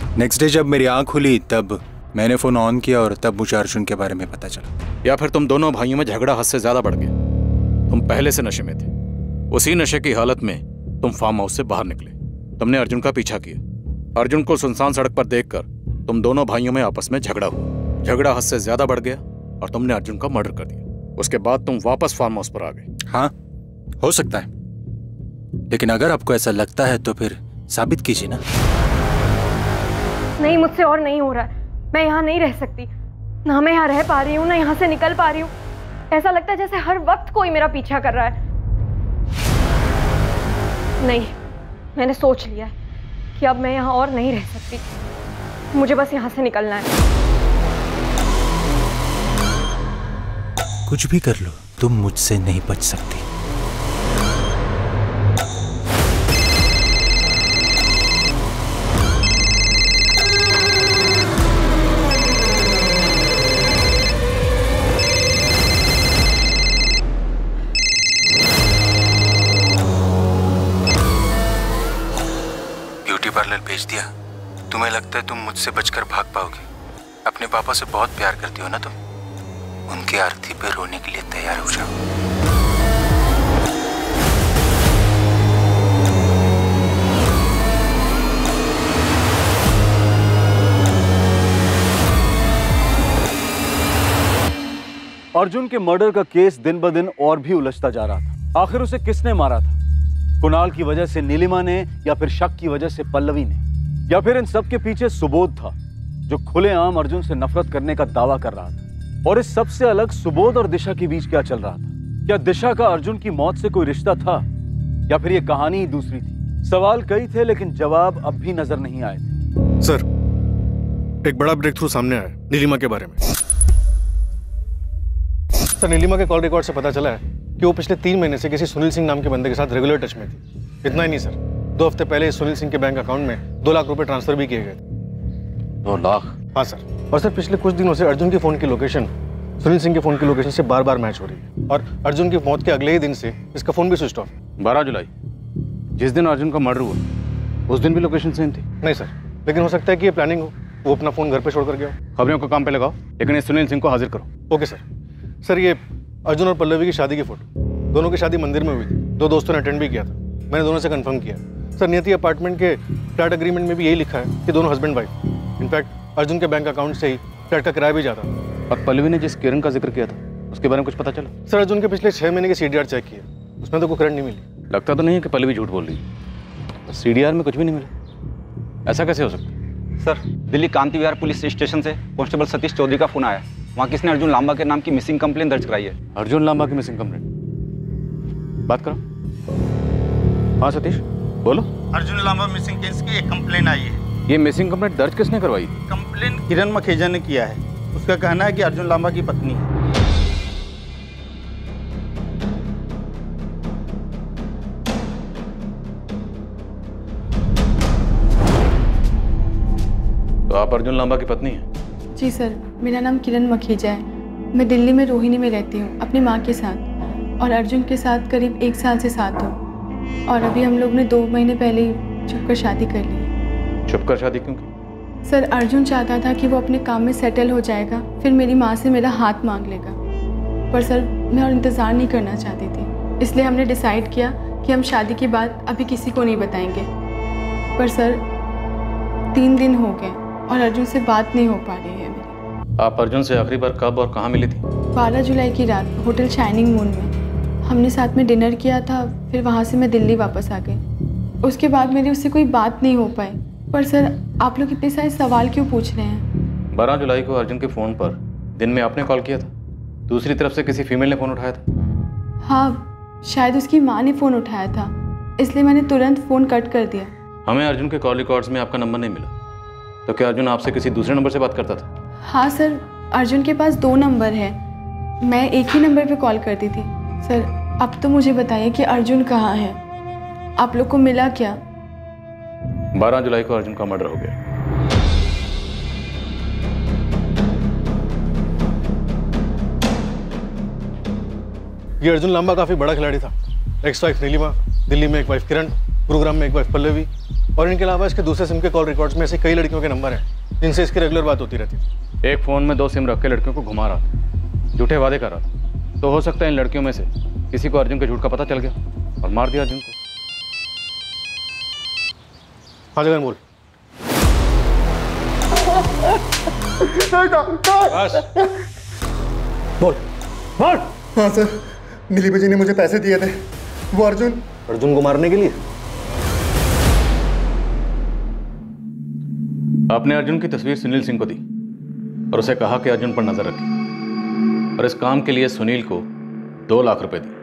नेक्स्ट डे जब मेरी आंख खुली तब मैंने फोन ऑन किया और तब मुझे अर्जुन के बारे में पता चला। या फिर तुम दोनों भाइयों में झगड़ा हद से ज्यादा बढ़ गया? तुम पहले से नशे में थे, उसी नशे की हालत में तुम फार्म हाउस से बाहर निकले। तुमने अर्जुन का पीछा किया। अर्जुन को सुनसान सड़क पर देखकर तुम दोनों भाइयों में आपस में झगड़ा हुआ। झगड़ा हद से ज्यादा बढ़ गया और तुमने अर्जुन का मर्डर कर दिया। उसके बाद तुम वापस फार्म हाउस पर आ गए। हाँ, हो सकता है, लेकिन अगर आपको ऐसा लगता है तो फिर साबित कीजिए ना। नहीं, मुझसे और नहीं हो रहा है। मैं यहाँ नहीं रह सकती, ना मैं यहाँ रह पा रही हूँ ना यहाँ से निकल पा रही हूँ। ऐसा लगता है जैसे हर वक्त कोई मेरा पीछा कर रहा है। नहीं, मैंने सोच लिया है कि अब मैं यहाँ और नहीं रह सकती। मुझे बस यहाँ से निकलना है। कुछ भी कर लो, तुम मुझसे नहीं बच सकती। पार्लर भेज दिया। तुम्हें लगता है तुम मुझसे बचकर भाग पाओगे? अपने पापा से बहुत प्यार करती हो ना तुम? उनकी आरती पे रोने के लिए तैयार हो जाओ। अर्जुन के मर्डर का केस दिन ब दिन और भी उलझता जा रहा था। आखिर उसे किसने मारा था? कुणाल की वजह से नीलिमा ने, या फिर शक की वजह से पल्लवी ने, या फिर इन सब के पीछे सुबोध था जो खुलेआम अर्जुन से नफरत करने का दावा कर रहा था। और इस सबसे अलग सुबोध और दिशा के बीच क्या चल रहा था? क्या दिशा का अर्जुन की मौत से कोई रिश्ता था, या फिर ये कहानी ही दूसरी थी? सवाल कई थे लेकिन जवाब अब भी नजर नहीं आए थे। सर, एक बड़ा ब्रेक थ्रू सामने आया नीलिमा के बारे में। सर, नीलिमा के कॉल रिकॉर्ड से पता चला है कि वो पिछले तीन महीने से किसी सुनील सिंह नाम के बंदे के साथ रेगुलर टच में थी। इतना ही नहीं सर, दो हफ्ते पहले सुनील सिंह के बैंक अकाउंट में दो लाख रुपए ट्रांसफर भी किए गए थे। दो लाख? हाँ सर। और सर, पिछले कुछ दिनों से अर्जुन के फोन की लोकेशन सुनील सिंह के फोन की लोकेशन से बार बार मैच हो रही है। और अर्जुन की मौत के अगले ही दिन से इसका फोन भी स्विच ऑफ। बारह जुलाई, जिस दिन अर्जुन का मर्डर हुआ, उस दिन भी लोकेशन सेम थी? नहीं सर, लेकिन हो सकता है कि ये प्लानिंग हो, वो अपना फोन घर पे छोड़ कर गया हो। खबरों को काम पे लगाओ, लेकिन इस सुनील सिंह को हाजिर करो। Okay sir. सर, ये अर्जुन और पल्लवी की शादी की फोटो, दोनों की शादी मंदिर में हुई थी। दो दोस्तों ने अटेंड भी किया था। मैंने दोनों से कंफर्म किया। सर, नियति अपार्टमेंट के फ्लैट एग्रीमेंट में भी यही लिखा है कि दोनों हस्बैंड वाइफ। इनफैक्ट अर्जुन के बैंक अकाउंट से ही फ्लैट का किराया भी जाता था। और पल्लवी ने जिस किरण का जिक्र किया था, उसके बारे में कुछ पता चला? सर, अर्जुन के पिछले छह महीने के सीडीआर चेक किए, उसमें तो कोई करंट नहीं मिली। लगता तो नहीं है कि पल्लवी झूठ बोल रही है। सीडीआर में कुछ भी नहीं मिला, ऐसा कैसे हो सकता है? Sir, Delhi Kanti Vihar police station से कांस्टेबल सतीश चौधरी का फोन आया। वहाँ किसने अर्जुन लांबा के नाम की मिसिंग कंप्लेन दर्ज कराई है। अर्जुन लांबा की मिसिंग कंप्लेन? बात करो। हाँ सतीश, बोलो। अर्जुन लांबा मिसिंग केस की एक कंप्लेन आई है। ये मिसिंग कंप्लेन दर्ज किसने करवाई? कंप्लेन किरण मखेजा ने किया है। उसका कहना है कि अर्जुन लांबा की पत्नी है। तो आप अर्जुन लांबा की पत्नी हैं? जी सर, मेरा नाम किरण मखेजा है। मैं दिल्ली में रोहिणी में रहती हूँ अपनी माँ के साथ, और अर्जुन के साथ करीब एक साल से साथ हूँ। और अभी हम लोग ने दो महीने पहले ही छुपकर शादी कर ली है। छुपकर शादी क्यों की? सर, अर्जुन चाहता था कि वो अपने काम में सेटल हो जाएगा, फिर मेरी माँ से मेरा हाथ मांग लेगा। पर सर, मैं और इंतज़ार नहीं करना चाहती थी, इसलिए हमने डिसाइड किया कि हम शादी की बात अभी किसी को नहीं बताएंगे। पर सर, तीन दिन हो गए और अर्जुन से बात नहीं हो पा रही है मेरी। आप अर्जुन से आखिरी बार कब और कहाँ मिली थी? बारह जुलाई की रात होटल शाइनिंग मून में। हमने साथ में डिनर किया था, फिर वहाँ से मैं दिल्ली वापस आ गई। उसके बाद मेरी उससे कोई बात नहीं हो पाई। पर सर, आप लोग इतने सारे सवाल क्यों पूछ रहे हैं? बारह जुलाई को अर्जुन के फ़ोन पर दिन में आपने कॉल किया था, दूसरी तरफ से किसी फीमेल ने फ़ोन उठाया था? हाँ, शायद उसकी माँ ने फ़ोन उठाया था, इसलिए मैंने तुरंत फ़ोन कट कर दिया। हमें अर्जुन के कॉल रिकॉर्ड्स में आपका नंबर नहीं मिला, तो क्या अर्जुन आपसे किसी दूसरे नंबर से बात करता था? हाँ सर, अर्जुन के पास दो नंबर है, मैं एक ही नंबर पे कॉल करती थी। सर, अब तो मुझे बताइए कि अर्जुन कहाँ है? आप लोग को मिला क्या? बारह जुलाई को अर्जुन का मर्डर हो गया। ये अर्जुन लांबा काफी बड़ा खिलाड़ी था। एक्स वाइफ नीलिमा, दिल्ली में एक वाइफ किरण, गुरुग्राम में एक वाइफ पल्लवी, और इनके अलावा इसके दूसरे सिम के कॉल रिकॉर्ड्स में ऐसे कई लड़कियों के नंबर हैं जिनसे इसकी रेगुलर बात होती रहती है। एक फ़ोन में दो सिम रख के लड़कियों को घुमा रहा था, झूठे वादे कर रहा था। तो हो सकता है इन लड़कियों में से किसी को अर्जुन के झूठ का पता चल गया और मार दिया अर्जुन को। हाँ जगन बोल। बोल बोल। हाँ सर, नीलिमा जी ने मुझे पैसे दिए थे, वो अर्जुन अर्जुन को मारने के लिए। आपने अर्जुन की तस्वीर सुनील सिंह को दी और उसे कहा कि अर्जुन पर नजर रखे, और इस काम के लिए सुनील को दो लाख रुपए दिए।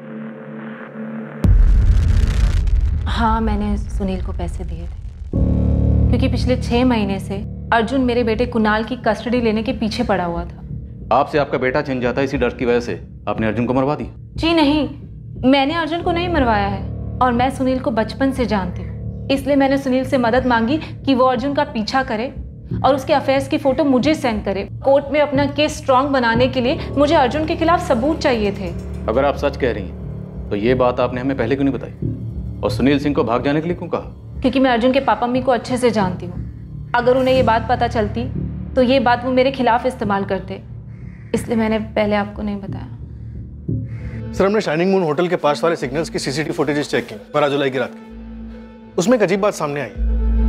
हाँ, मैंने सुनील को पैसे दिए थे क्योंकि पिछले छह महीने से अर्जुन मेरे बेटे कुणाल की कस्टडी लेने के पीछे पड़ा हुआ था। आपसे आपका बेटा छिन जाता, इसी डर की वजह से आपने अर्जुन को मरवा दिया। जी नहीं, मैंने अर्जुन को नहीं मरवाया है, और मैं सुनील को बचपन से जानती हूँ, इसलिए मैंने सुनील से मदद मांगी कि वो अर्जुन का पीछा करे और उसके अफेयर्स की फोटो मुझे सेंड करे। कोर्ट में अपना केस स्ट्रांग बनाने के लिए मुझे अर्जुन के खिलाफ सबूत चाहिए थे। अगर आप सच कह रही हैं तो ये बात आपने हमें पहले क्यों नहीं बताई, और सुनील सिंह को भाग जाने के लिए क्यों कहा? क्योंकि मैं अर्जुन के पापा मम्मी को अच्छे से जानती हूँ। अगर उन्हें ये बात पता चलती तो ये बात वो मेरे खिलाफ इस्तेमाल करते, इसलिए मैंने पहले आपको नहीं बताया। सर, हमने शाइनिंग मून होटल के पास वाले सिग्नल्स की सीसीटीवी फुटेजेस चेक की बारह जुलाई की रात की। उसमें एक अजीब बात सामने आई।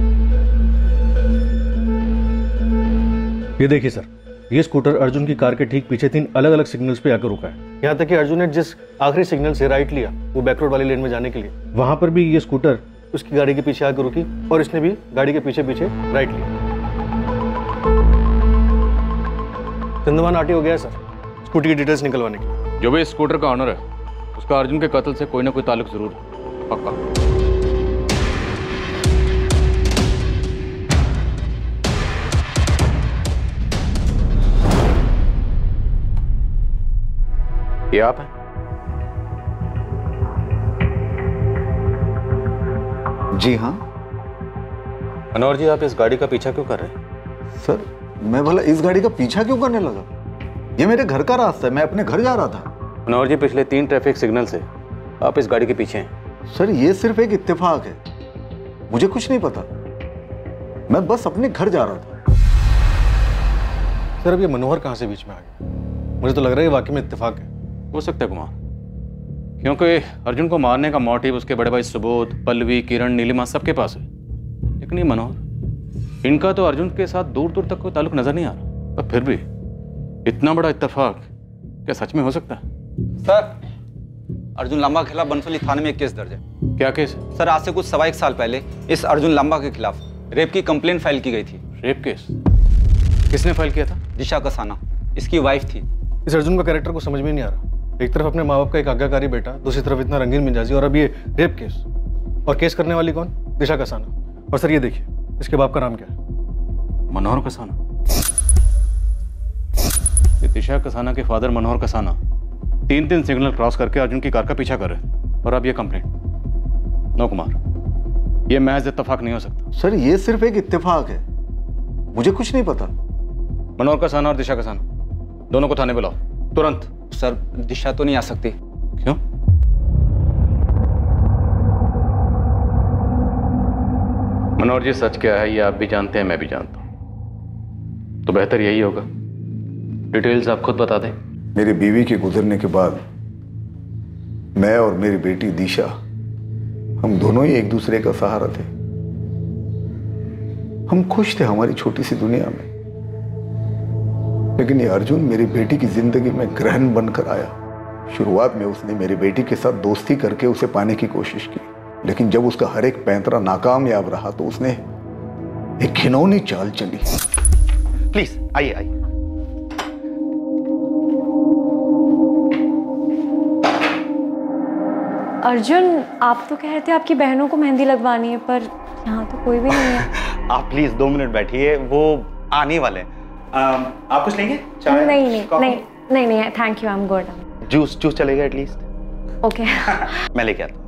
ये देखिए सर, ये स्कूटर अर्जुन की कार के ठीक पीछे तीन अलग अलग सिग्नल्स पे आकर रुका है। यहाँ तक कि अर्जुन ने जिस आखिरी सिग्नल से राइट लिया वो बैक रोड वाली लेन में जाने के लिए, वहां पर भी ये स्कूटर उसकी गाड़ी के पीछे आकर रुकी और इसने भी गाड़ी के पीछे पीछे राइट लिया। चंदमान आटी हो गया है सर स्कूटी की डिटेल्स निकलवाने की। जो भी इस स्कूटर का ऑनर है उसका अर्जुन के कत्ल से कोई ना कोई ताल्लुक जरूर है, पक्का। ये आप हैं? जी हाँ। मनोहर जी, आप इस गाड़ी का पीछा क्यों कर रहे हैं? सर, मैं भला इस गाड़ी का पीछा क्यों करने लगा? ये मेरे घर का रास्ता है, मैं अपने घर जा रहा था। मनोहर जी, पिछले तीन ट्रैफिक सिग्नल से आप इस गाड़ी के पीछे हैं। सर, ये सिर्फ एक इत्तेफाक है, मुझे कुछ नहीं पता, मैं बस अपने घर जा रहा था। सर, अब ये मनोहर कहाँ से बीच में आ गया? मुझे तो लग रहा है वाकई में इत्तेफाक है। हो सकता है कुमार, क्योंकि अर्जुन को मारने का मोटिव उसके बड़े भाई सुबोध, पल्लवी, किरण, नीलिमा सबके पास है, लेकिन ये मनोहर, इनका तो अर्जुन के साथ दूर दूर तक कोई ताल्लुक नजर नहीं आ रहा। पर फिर भी इतना बड़ा इत्तेफाक क्या सच में हो सकता है? सर, अर्जुन लांबा के खिलाफ बनसोली थाने में एक केस दर्ज है। क्या केस है? सर, आज से कुछ सवा एक साल पहले इस अर्जुन लांबा के खिलाफ रेप की कंप्लेंट फाइल की गई थी। Rape case? किसने फाइल किया था? दिशा कसाना, इसकी वाइफ थी। इस अर्जुन का कैरेक्टर को समझ में नहीं आ रहा। एक तरफ अपने माँ बाप का एक आज्ञाकारी बेटा, दूसरी तरफ इतना रंगीन मिजाजी, और अब ये रेप केस। और केस करने वाली कौन? दिशा कसाना। और सर ये देखिए, इसके बाप का नाम क्या है? मनोहर कसाना। ये दिशा कसाना के फादर मनोहर कसाना तीन तीन सिग्नल क्रॉस करके अर्जुन की कार का पीछा कर रहे हैं, और अब ये कंप्लेंट। नो कुमार, ये महज इत्तेफाक नहीं हो सकता। सर, ये सिर्फ एक इत्तेफाक है, मुझे कुछ नहीं पता। मनोहर कसाना और दिशा कसाना दोनों को थाने बुलाओ तुरंत। सर, दिशा तो नहीं आ सकती। क्यों? मनोहर जी, सच क्या है ये आप भी जानते हैं, मैं भी जानता हूं, तो बेहतर यही होगा डिटेल्स आप खुद बता दें। मेरी बीवी के गुजरने के बाद मैं और मेरी बेटी दिशा, हम दोनों ही एक दूसरे का सहारा थे। हम खुश थे हमारी छोटी सी दुनिया में, लेकिन ये अर्जुन मेरी बेटी की जिंदगी में ग्रहण बनकर आया। शुरुआत में उसने मेरी बेटी के साथ दोस्ती करके उसे पाने की कोशिश की, लेकिन जब उसका हर एक पैंतरा नाकामयाब रहा तो उसने एक घिनौनी चाल चली। प्लीज आइए आइए। अर्जुन, आप तो कह रहे थे आपकी बहनों को मेहंदी लगवानी है, पर यहाँ तो कोई भी नहीं है। आप प्लीज दो मिनट बैठिए, वो आने वाले हैं। आप कुछ लेंगे? चाय? नहीं नहीं नहीं नहीं नहीं, thank you, I am good. Juice juice चलेगा एटलीस्ट? ओके। मैं लेके आता हूँ।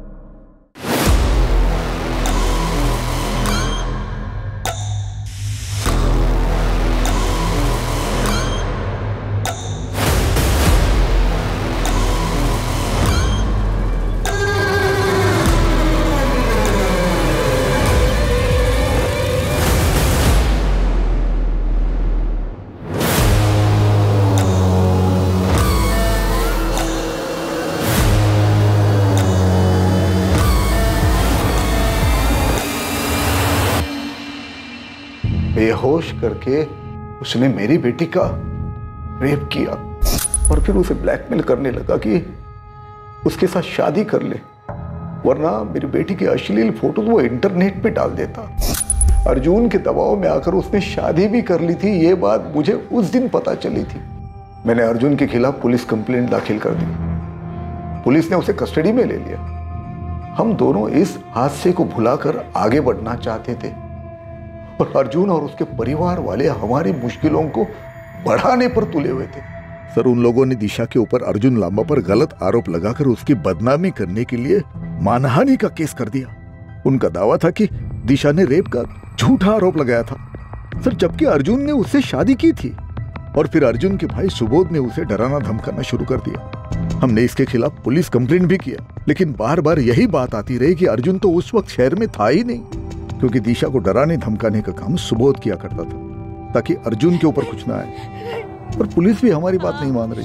बेहोश करके उसने मेरी बेटी का रेप किया और फिर उसे ब्लैकमेल करने लगा कि उसके साथ शादी कर ले, वरना मेरी बेटी की अश्लील फोटो वो इंटरनेट पे डाल देता। अर्जुन के दबाव में आकर उसने शादी भी कर ली थी। ये बात मुझे उस दिन पता चली थी। मैंने अर्जुन के खिलाफ पुलिस कंप्लेंट दाखिल कर दी। पुलिस ने उसे कस्टडी में ले लिया। हम दोनों इस हादसे को भुलाकर आगे बढ़ना चाहते थे और अर्जुन और उसके परिवार वाले हमारी मुश्किलों को बढ़ाने पर तुले हुए थे। सर, उन लोगों ने दिशा के ऊपर अर्जुन लांबा पर गलत आरोप लगाकर उसकी बदनामी करने के लिए मानहानि का केस कर दिया। उनका दावा था कि दिशा ने रेप का झूठा आरोप लगाया था सर, जबकि अर्जुन ने उससे शादी की थी। और फिर अर्जुन के भाई सुबोध ने उसे डराना धमकाना शुरू कर दिया। हमने इसके खिलाफ पुलिस कंप्लेंट भी किया, लेकिन बार बार यही बात आती रही कि अर्जुन तो उस वक्त शहर में था ही नहीं, क्योंकि दिशा को डराने धमकाने का काम सुबोध किया करता था ताकि अर्जुन के ऊपर कुछ ना आए। और पुलिस भी हमारी बात नहीं मान रही।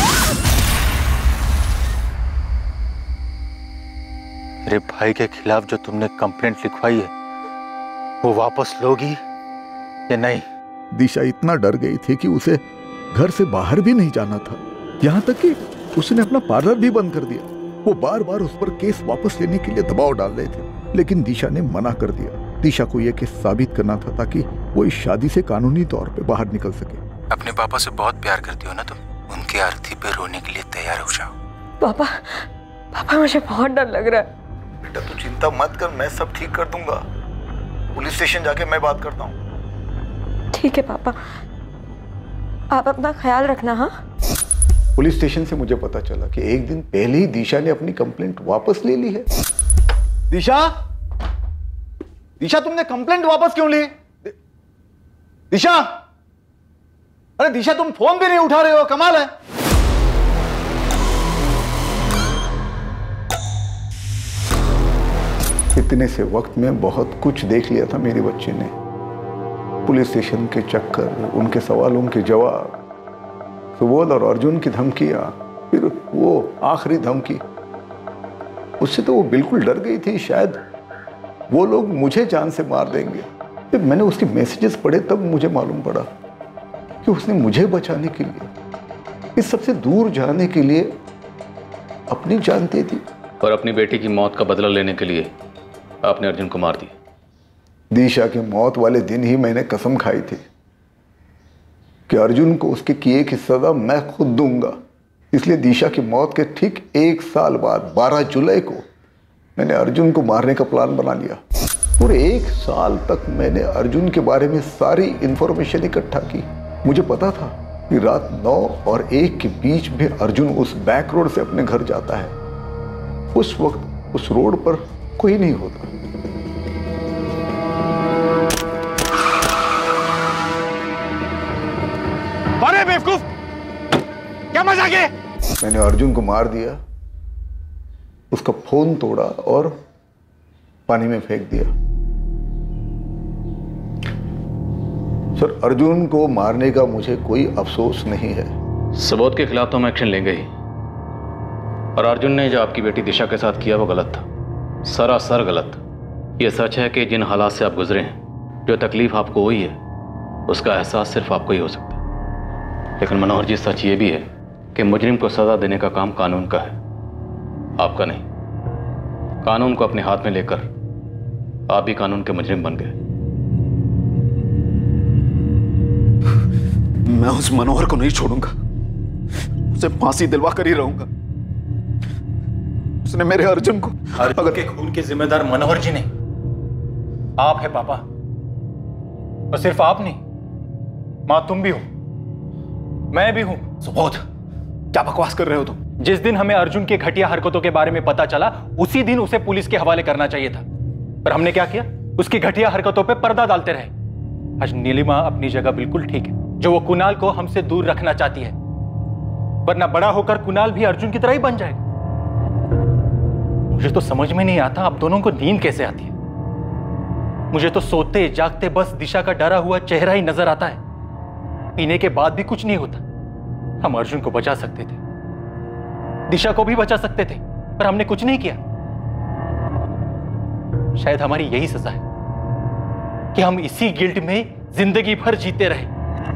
मेरे भाई के खिलाफ जो तुमने कंप्लेंट लिखवाई है वो वापस लोगी या नहीं? दिशा इतना डर गई थी कि उसे घर से बाहर भी नहीं जाना था, यहाँ तक कि उसने अपना पार्लर भी बंद कर दिया। वो बार बार उस पर केस वापस लेने के लिए दबाव डाल रहे थे, लेकिन दिशा ने मना कर दिया। दिशा को यह केस साबित करना था ताकि वो इस शादी से कानूनी तौर पे बाहर निकल सके। अपने पापा से बहुत प्यार करती हो ना तुम, उनकी अर्थी पे रोने के लिए तैयार हो जाओ। पापा, पापा मुझे बहुत डर लग रहा है। बेटा तू चिंता मत कर, मैं सब ठीक कर दूंगा। पुलिस स्टेशन जाके मैं बात करता हूँ। ठीक है पापा, आप अपना ख्याल रखना। हाँ, पुलिस स्टेशन से मुझे पता चला कि एक दिन पहले ही दिशा ने अपनी कंप्लेंट वापस ले ली है। दिशा, दिशा तुमने कंप्लेंट वापस क्यों ली? दिशा, अरे दिशा तुम फोन भी नहीं उठा रहे हो, कमाल है। इतने से वक्त में बहुत कुछ देख लिया था मेरे बच्चे ने। पुलिस स्टेशन के चक्कर, उनके सवालों के जवाब, सुबोध और अर्जुन की धमकियां, फिर वो आखिरी धमकी, उससे तो वो बिल्कुल डर गई थी। शायद वो लोग मुझे जान से मार देंगे। फिर मैंने उसके मैसेजेस पढ़े तब मुझे मालूम पड़ा कि उसने मुझे बचाने के लिए, इस सबसे दूर जाने के लिए अपनी जान दे दी। और अपनी बेटी की मौत का बदला लेने के लिए आपने अर्जुन को मार दिया। दिशा की मौत वाले दिन ही मैंने कसम खाई थी कि अर्जुन को उसके किए की सजा मैं खुद दूंगा। इसलिए दिशा की मौत के ठीक एक साल बाद बारह जुलाई को मैंने अर्जुन को मारने का प्लान बना लिया। पूरे एक साल तक मैंने अर्जुन के बारे में सारी इंफॉर्मेशन इकट्ठा की। मुझे पता था कि रात नौ और एक के बीच में अर्जुन उस बैक रोड से अपने घर जाता है। उस वक्त उस रोड पर कोई नहीं होता। अरे बेवकूफ, क्या मजाक है? मैंने अर्जुन को मार दिया, उसका फोन तोड़ा और पानी में फेंक दिया। सर, अर्जुन को मारने का मुझे कोई अफसोस नहीं है। सबोध के खिलाफ तो हम एक्शन लेंगे ही। और अर्जुन ने जो आपकी बेटी दिशा के साथ किया वो गलत था, सरासर गलत। ये सच है कि जिन हालात से आप गुजरे हैं, जो तकलीफ आपको हुई है, उसका एहसास सिर्फ आपको ही हो सकता है। लेकिन मनोहर जी, सच ये भी है कि मुजरिम को सजा देने का काम कानून का है, आपका नहीं। कानून को अपने हाथ में लेकर आप भी कानून के मुजरिम बन गए। मैं उस मनोहर को नहीं छोड़ूंगा, उसे फांसी दिलवा कर ही रहूंगा। उसने मेरे अर्जुन को अर्जुन के खून के जिम्मेदार मनोहर जी नहीं, आप है पापा। और सिर्फ आप नहीं, मां तुम भी हो, मैं भी हूं। सुबोध, क्या बकवास कर रहे हो तुम? जिस दिन हमें अर्जुन की घटिया हरकतों के बारे में पता चला, उसी दिन उसे पुलिस के हवाले करना चाहिए था, पर हमने क्या किया? उसकी घटिया हरकतों पे पर्दा डालते रहे। आज नीलिमा अपनी जगह बिल्कुल ठीक है, जो वो कुणाल को हमसे दूर रखना चाहती है, वरना बड़ा होकर कुणाल भी अर्जुन की तरह ही बन जाएगा। मुझे तो समझ में नहीं आता आप दोनों को नींद कैसे आती है। मुझे तो सोते जागते बस दिशा का डरा हुआ चेहरा ही नजर आता है। पीने के बाद भी कुछ नहीं होता। हम अर्जुन को बचा सकते थे, दिशा को भी बचा सकते थे, पर हमने कुछ नहीं किया। शायद हमारी यही सजा है कि हम इसी गिल्ट में जिंदगी भर जीते रहे।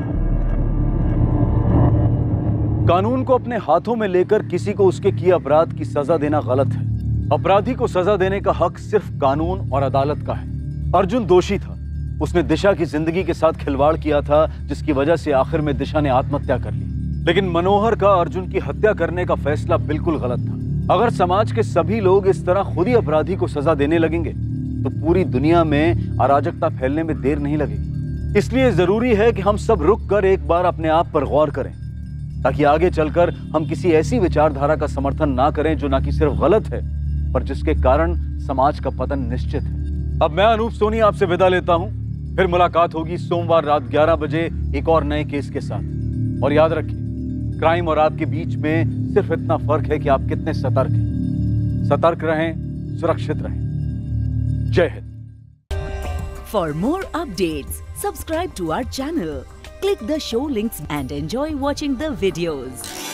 कानून को अपने हाथों में लेकर किसी को उसके किए अपराध की सजा देना गलत है। अपराधी को सजा देने का हक सिर्फ कानून और अदालत का है। अर्जुन दोषी था। उसने दिशा की जिंदगी के साथ खिलवाड़ किया था, जिसकी वजह से आखिर में दिशा ने आत्महत्या कर ली। लेकिन मनोहर का अर्जुन की हत्या करने का फैसला बिल्कुल गलत था। अगर समाज के सभी लोग इस तरह खुद ही अपराधी को सजा देने लगेंगे तो पूरी दुनिया में अराजकता फैलने में देर नहीं लगेगी। इसलिए जरूरी है कि हम सब रुक कर एक बार अपने आप पर गौर करें, ताकि आगे चलकर हम किसी ऐसी विचारधारा का समर्थन ना करें जो ना कि सिर्फ गलत है, पर जिसके कारण समाज का पतन निश्चित है। अब मैं अनूप सोनी आपसे विदा लेता हूं। फिर मुलाकात होगी सोमवार रात ग्यारह बजे एक और नए केस के साथ। और याद रखिए, क्राइम और आपके बीच में सिर्फ इतना फर्क है कि आप कितने सतर्क हैं। सतर्क रहें, सुरक्षित रहें। जय Hind. For more updates, subscribe to our channel, click the show links and enjoy watching the videos.